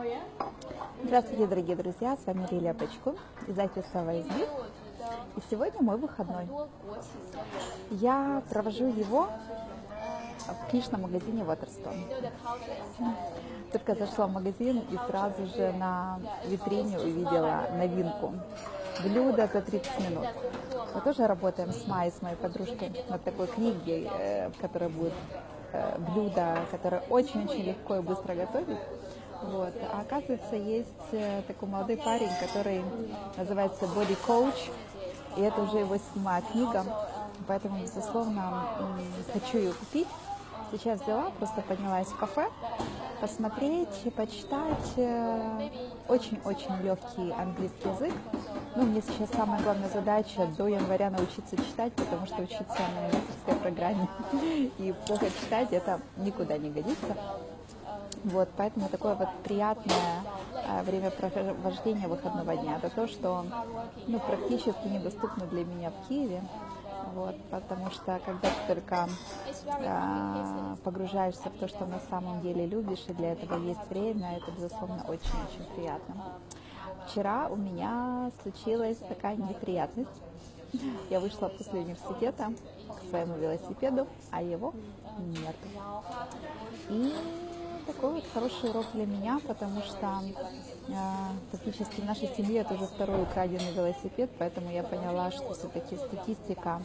Здравствуйте, дорогие друзья, с вами Лилия Бочко, издательство ВСБ. И сегодня мой выходной. Я провожу его в книжном магазине Waterstone. Только зашла в магазин и сразу же на витрине увидела новинку. Блюдо за 30 минут. Мы тоже работаем с Майей, с моей подружкой, над такой книгой, в которой будет блюдо, которое очень-очень легко и быстро готовить. Вот. А оказывается, есть такой молодой парень, который называется Body Coach, и это уже его 7-я книга, поэтому, безусловно, хочу ее купить. Сейчас взяла, просто поднялась в кафе, посмотреть, почитать. Очень-очень легкий английский язык. Ну, мне сейчас самая главная задача до января научиться читать, потому что учиться на немецкой программе и плохо читать, это никуда не годится. Вот, поэтому такое вот приятное времяпровождение выходного дня. Это то, что практически недоступно для меня в Киеве. Вот, потому что когда ты только погружаешься в то, что на самом деле любишь, и для этого есть время, это, безусловно, очень-очень приятно. Вчера у меня случилась такая неприятность. Я вышла после университета к своему велосипеду, а его нет. И такой вот хороший урок для меня, потому что фактически в нашей семье это уже второй украденный велосипед, поэтому я поняла, что все-таки статистика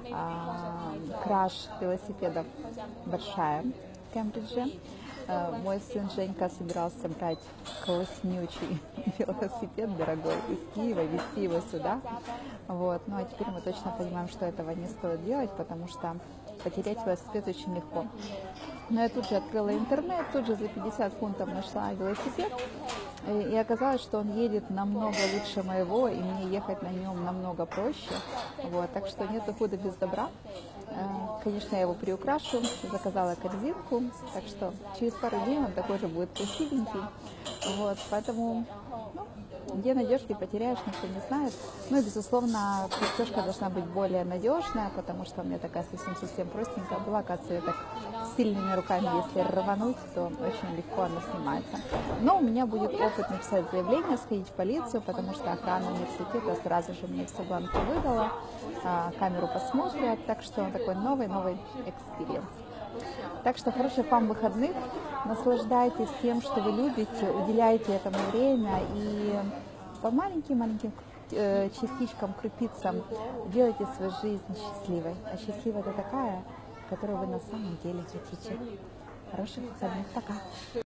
краж велосипедов большая в Кембридже. Мой сын Женька собирался брать класснючий велосипед дорогой из Киева, везти его сюда. Вот. Ну а теперь мы точно понимаем, что этого не стоит делать, потому что потерять велосипед очень легко. Но я тут же открыла интернет, тут же за 50 фунтов нашла велосипед, и оказалось, что он едет намного лучше моего, и мне ехать на нем намного проще. Вот. Так что нету худа без добра. Конечно, я его приукрашу, заказала корзинку, так что через пару дней он такой же будет красивенький. Вот. Поэтому где найдешь, где потеряешь, никто не знает. Ну и, безусловно, прическа должна быть более надежная, потому что у меня такая совсем простенькая была. Оказывается, я так сильными руками, если рвануть, то очень легко она снимается. Но у меня будет опыт написать заявление, сходить в полицию, потому что охрана университета сразу же мне все бланки выдала, камеру посмотрят, так что такой новый экспириенс. Так что хороших вам выходных, наслаждайтесь тем, что вы любите, уделяйте этому время и по маленьким частичкам, крупицам делайте свою жизнь счастливой. А счастливая это такая, которую вы на самом деле хотите. Хороших выходных, пока!